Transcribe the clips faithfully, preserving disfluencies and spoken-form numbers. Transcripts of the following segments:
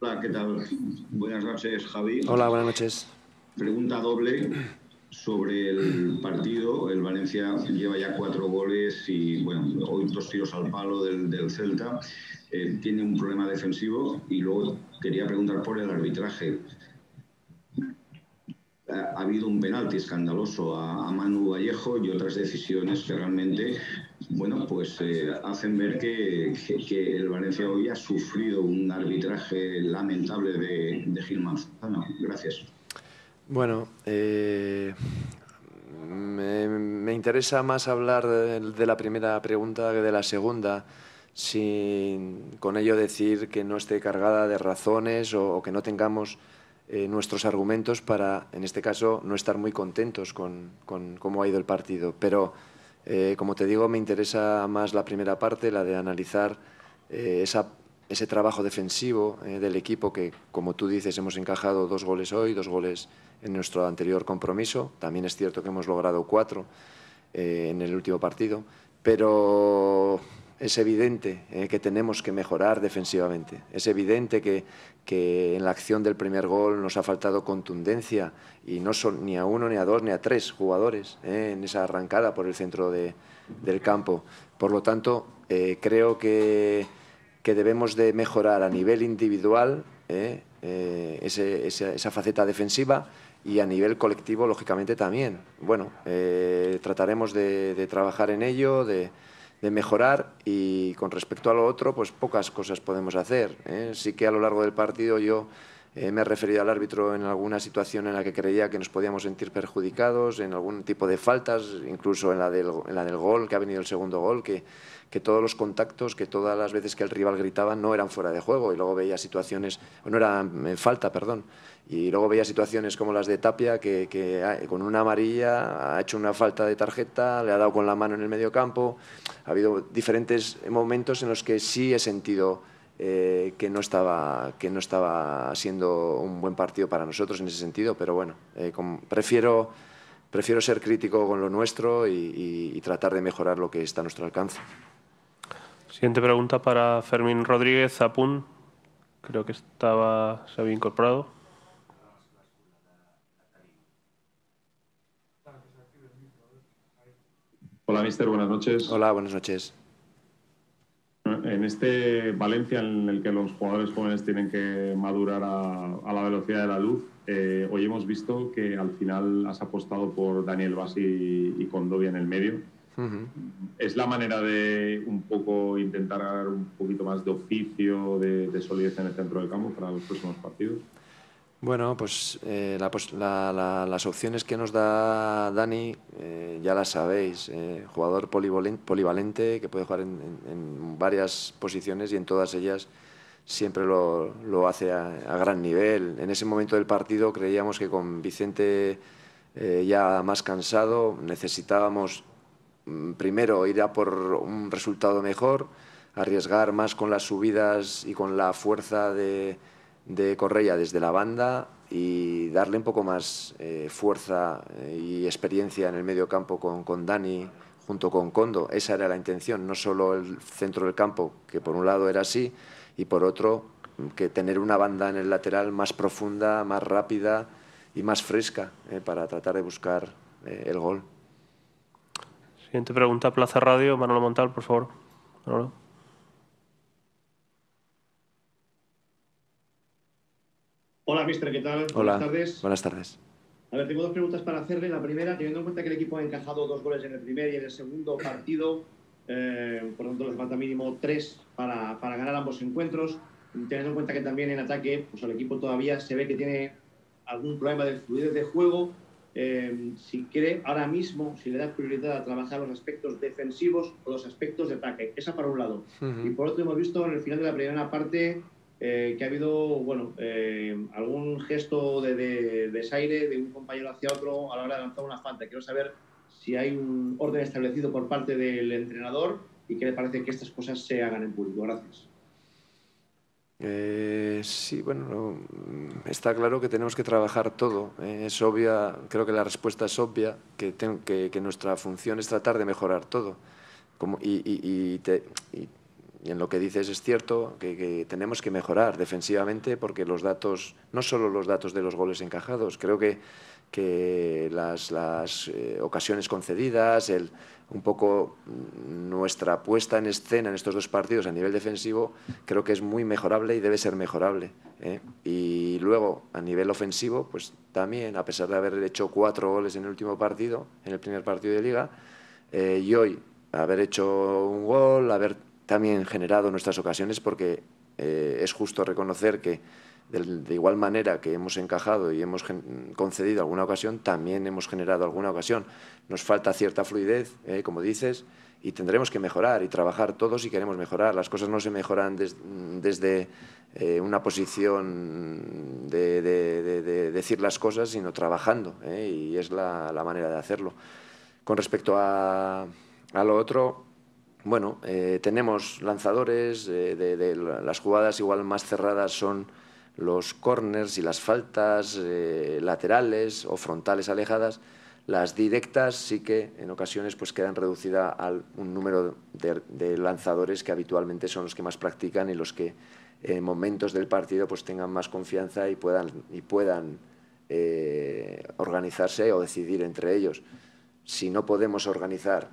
Hola, ¿qué tal? Buenas noches, Javi. Hola, buenas noches. Pregunta doble sobre el partido. El Valencia lleva ya cuatro goles y, bueno, hoy dos tiros al palo del, del Celta. Eh, tiene un problema defensivo y luego quería preguntar por el arbitraje. Ha, ha habido un penalti escandaloso a, a Manu Vallejo y otras decisiones que realmente, bueno, pues eh, hacen ver que, que, que el Valencia hoy ha sufrido un arbitraje lamentable de, de Gil Manzano. Gracias. Bueno, eh, me, me interesa más hablar de, de la primera pregunta que de la segunda, sin con ello decir que no esté cargada de razones o, o que no tengamos eh, nuestros argumentos para, en este caso, no estar muy contentos con, con cómo ha ido el partido. Pero, eh, como te digo, me interesa más la primera parte, la de analizar eh, esa ese trabajo defensivo eh, del equipo que, como tú dices, hemos encajado dos goles hoy, dos goles en nuestro anterior compromiso. También es cierto que hemos logrado cuatro eh, en el último partido, pero es evidente eh, que tenemos que mejorar defensivamente. Es evidente que, que en la acción del primer gol nos ha faltado contundencia y no son ni a uno, ni a dos, ni a tres jugadores eh, en esa arrancada por el centro de, del campo. Por lo tanto, eh, creo que que debemos de mejorar a nivel individual eh, eh, ese, esa, esa faceta defensiva y a nivel colectivo, lógicamente, también. Bueno, eh, trataremos de, de trabajar en ello, de, de mejorar y con respecto a lo otro, pues pocas cosas podemos hacer. ¿eh? Sí que a lo largo del partido yo eh, me he referido al árbitro en alguna situación en la que creía que nos podíamos sentir perjudicados, en algún tipo de faltas, incluso en la del, en la del gol, que ha venido el segundo gol, que que todos los contactos, que todas las veces que el rival gritaba no eran fuera de juego y luego veía situaciones, o no eran en falta, perdón, y luego veía situaciones como las de Tapia que, que ha, con una amarilla ha hecho una falta de tarjeta, le ha dado con la mano en el medio campo. Ha habido diferentes momentos en los que sí he sentido eh, que, no estaba, que no estaba siendo un buen partido para nosotros en ese sentido, pero bueno, eh, como, prefiero, prefiero ser crítico con lo nuestro y, y, y tratar de mejorar lo que está a nuestro alcance. Siguiente pregunta para Fermín Rodríguez, Zapun. Creo que estaba, se había incorporado. Hola, mister, buenas noches. Hola, buenas noches. En este Valencia en el que los jugadores jóvenes tienen que madurar a, a la velocidad de la luz, eh, hoy hemos visto que al final has apostado por Daniel Bassi y, y Condovia en el medio. Uh-huh. ¿Es la manera de un poco intentar ganar un poquito más de oficio, de, de solidez en el centro del campo para los próximos partidos? Bueno, pues eh, la, la, la, las opciones que nos da Dani eh, ya las sabéis. Eh, jugador polivalente, polivalente que puede jugar en, en, en varias posiciones y en todas ellas siempre lo, lo hace a, a gran nivel. En ese momento del partido creíamos que con Vicente eh, ya más cansado necesitábamos mm, primero ir a por un resultado mejor, arriesgar más con las subidas y con la fuerza de... de Correia desde la banda y darle un poco más eh, fuerza y experiencia en el medio campo con, con Dani junto con Kondo. Esa era la intención, no solo el centro del campo, que por un lado era así, y por otro que tener una banda en el lateral más profunda, más rápida y más fresca eh, para tratar de buscar eh, el gol. Siguiente pregunta, Plaza Radio, Manolo Montal, por favor. Manolo. Hola, mister, ¿qué tal? Hola, buenas tardes. Buenas tardes. A ver, tengo dos preguntas para hacerle. La primera, teniendo en cuenta que el equipo ha encajado dos goles en el primer y en el segundo partido, eh, por lo tanto, les falta mínimo tres para, para ganar ambos encuentros. Teniendo en cuenta que también en ataque, pues el equipo todavía se ve que tiene algún problema de fluidez de juego. Eh, si quiere ahora mismo, si le da prioridad a trabajar los aspectos defensivos o los aspectos de ataque. Esa por un lado. Uh-huh. Y por otro, hemos visto en el final de la primera parte Eh, que ha habido, bueno, eh, algún gesto de, de, de desaire de un compañero hacia otro a la hora de lanzar una falta. Quiero saber si hay un orden establecido por parte del entrenador y qué le parece que estas cosas se hagan en público. Gracias. Eh, sí, bueno, no, está claro que tenemos que trabajar todo. Eh, es obvia, creo que la respuesta es obvia, que, ten, que, que nuestra función es tratar de mejorar todo. Como, y, y, y, te, y y en lo que dices es cierto que, que tenemos que mejorar defensivamente, porque los datos, no solo los datos de los goles encajados, creo que, que las, las eh, ocasiones concedidas, el, un poco nuestra puesta en escena en estos dos partidos a nivel defensivo, creo que es muy mejorable y debe ser mejorable, ¿eh? Y luego, a nivel ofensivo, pues también, a pesar de haber hecho cuatro goles en el último partido, en el primer partido de Liga, eh, y hoy haber hecho un gol, haber también generado nuestras ocasiones, porque eh, es justo reconocer que de, de igual manera que hemos encajado y hemos concedido alguna ocasión, también hemos generado alguna ocasión. Nos falta cierta fluidez, eh, como dices, y tendremos que mejorar y trabajar todos si queremos mejorar. Las cosas no se mejoran des, desde eh, una posición de, de, de, de decir las cosas, sino trabajando, eh, y es la, la manera de hacerlo. Con respecto a, a lo otro, bueno, eh, tenemos lanzadores, eh, de, de las jugadas igual más cerradas son los corners y las faltas eh, laterales o frontales alejadas. Las directas sí que en ocasiones pues quedan reducidas a un número de, de lanzadores que habitualmente son los que más practican y los que en momentos del partido pues tengan más confianza y puedan, y puedan eh, organizarse o decidir entre ellos. Si no podemos organizar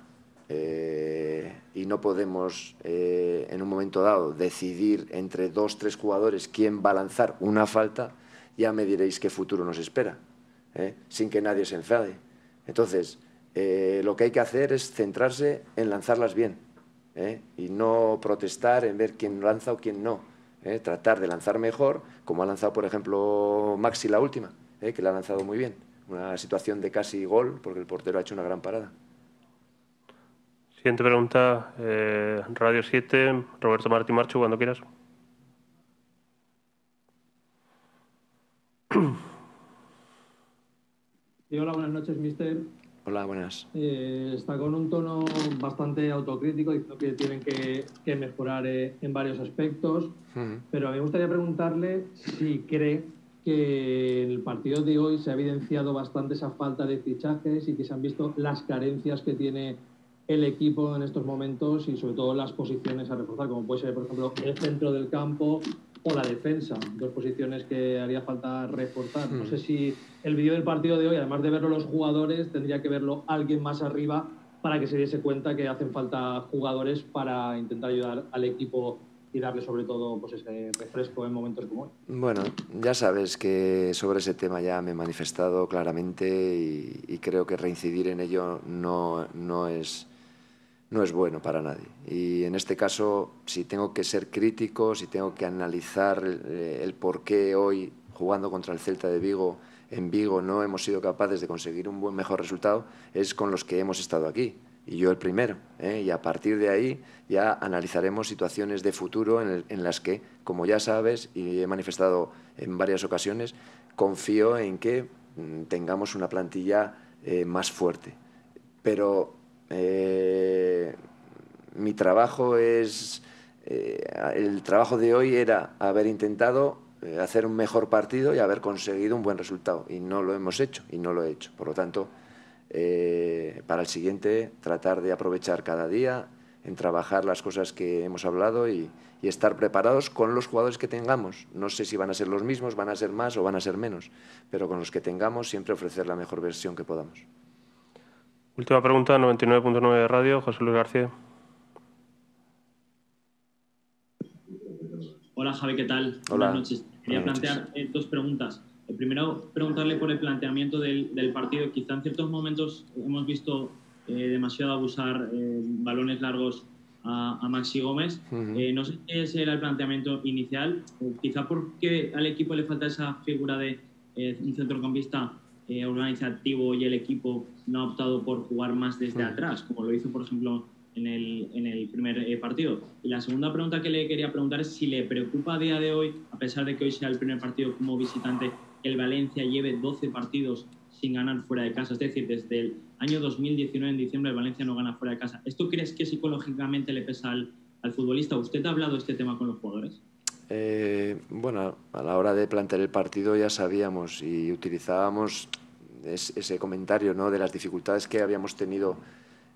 eh, y no podemos eh, en un momento dado decidir entre dos, tres jugadores quién va a lanzar una falta, ya me diréis qué futuro nos espera, ¿eh? Sin que nadie se enfade. Entonces, eh, lo que hay que hacer es centrarse en lanzarlas bien, ¿eh? Y no protestar en ver quién lanza o quién no, ¿eh? Tratar de lanzar mejor, como ha lanzado, por ejemplo, Maxi la última, ¿eh? Que la ha lanzado muy bien. Una situación de casi gol, porque el portero ha hecho una gran parada. Siguiente pregunta, eh, Radio siete, Roberto Martín Marchu, cuando quieras. Sí, hola, buenas noches, mister. Hola, buenas. Eh, está con un tono bastante autocrítico, diciendo que tienen que, que mejorar eh, en varios aspectos, uh-huh. Pero a mí me gustaría preguntarle si cree que en el partido de hoy se ha evidenciado bastante esa falta de fichajes y que se han visto las carencias que tiene el equipo en estos momentos y sobre todo las posiciones a reforzar, como puede ser, por ejemplo, el centro del campo o la defensa, dos posiciones que haría falta reforzar. No sé si el vídeo del partido de hoy, además de verlo los jugadores, tendría que verlo alguien más arriba para que se diese cuenta que hacen falta jugadores para intentar ayudar al equipo y darle sobre todo pues ese refresco en momentos como hoy. Bueno, ya sabes que sobre ese tema ya me he manifestado claramente y, y creo que reincidir en ello no, no es... no es bueno para nadie. Y en este caso, si tengo que ser crítico, si tengo que analizar el, el por qué hoy, jugando contra el Celta de Vigo, en Vigo no hemos sido capaces de conseguir un buen mejor resultado, es con los que hemos estado aquí. Y yo el primero, ¿eh? Y a partir de ahí ya analizaremos situaciones de futuro en, el, en las que, como ya sabes, y he manifestado en varias ocasiones, confío en que mm, tengamos una plantilla eh, más fuerte. Pero Eh, mi trabajo es eh, el trabajo de hoy era haber intentado eh, hacer un mejor partido y haber conseguido un buen resultado, y no lo hemos hecho y no lo he hecho. Por lo tanto, eh, para el siguiente tratar de aprovechar cada día en trabajar las cosas que hemos hablado y, y estar preparados con los jugadores que tengamos. No sé si van a ser los mismos, van a ser más o van a ser menos, pero con los que tengamos siempre ofrecer la mejor versión que podamos. Última pregunta, noventa y nueve punto nueve de Radio, José Luis García. Hola Javi, ¿qué tal? Hola. Buenas noches. Quería Buenas plantear noches. Eh, dos preguntas. El primero, preguntarle por el planteamiento del, del partido. Quizá en ciertos momentos hemos visto eh, demasiado abusar eh, balones largos a, a Maxi Gómez. Uh-huh. eh, no sé si ese era el planteamiento inicial, o quizá porque al equipo le falta esa figura de eh, un centrocampista eh, organizativo y el equipo no ha optado por jugar más desde uh-huh. atrás, como lo hizo, por ejemplo, en el, en el primer eh, partido. Y la segunda pregunta que le quería preguntar es si le preocupa a día de hoy, a pesar de que hoy sea el primer partido como visitante, que el Valencia lleve doce partidos sin ganar fuera de casa. Es decir, desde el año dos mil diecinueve, en diciembre, el Valencia no gana fuera de casa. ¿Esto crees que psicológicamente le pesa al, al futbolista? ¿Usted ha hablado de este tema con los jugadores? Eh, bueno, a la hora de plantear el partido ya sabíamos y utilizábamos es, ese comentario, ¿no?, de las dificultades que habíamos tenido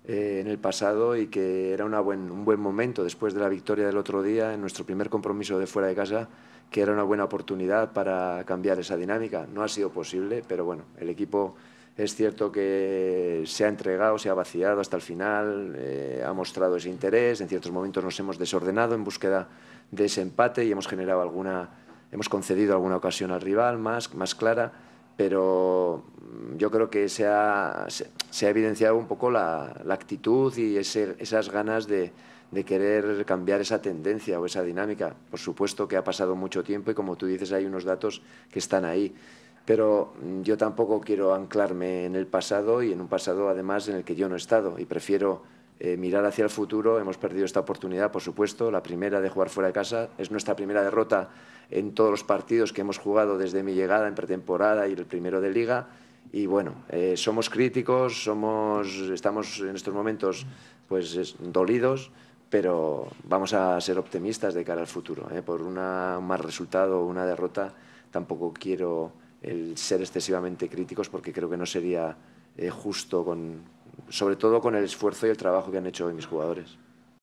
eh, en el pasado y que era una buen, un buen momento después de la victoria del otro día en nuestro primer compromiso de fuera de casa, que era una buena oportunidad para cambiar esa dinámica. No ha sido posible, pero bueno, el equipo es cierto que se ha entregado, se ha vaciado hasta el final, eh, ha mostrado ese interés, en ciertos momentos nos hemos desordenado en búsqueda de ese empate y hemos generado alguna, hemos concedido alguna ocasión al rival más, más clara, pero yo creo que se ha, se, se ha evidenciado un poco la, la actitud y ese, esas ganas de, de querer cambiar esa tendencia o esa dinámica. Por supuesto que ha pasado mucho tiempo y, como tú dices, hay unos datos que están ahí. Pero yo tampoco quiero anclarme en el pasado y en un pasado, además, en el que yo no he estado. Y prefiero eh, mirar hacia el futuro. Hemos perdido esta oportunidad, por supuesto, la primera de jugar fuera de casa. Es nuestra primera derrota en todos los partidos que hemos jugado desde mi llegada en pretemporada y el primero de Liga. Y bueno, eh, somos críticos, somos, estamos en estos momentos pues, es, dolidos, pero vamos a ser optimistas de cara al futuro. ¿eh? Por una, un mal resultado o una derrota tampoco quiero el ser excesivamente críticos, porque creo que no sería eh, justo, con, sobre todo con el esfuerzo y el trabajo que han hecho hoy mis jugadores.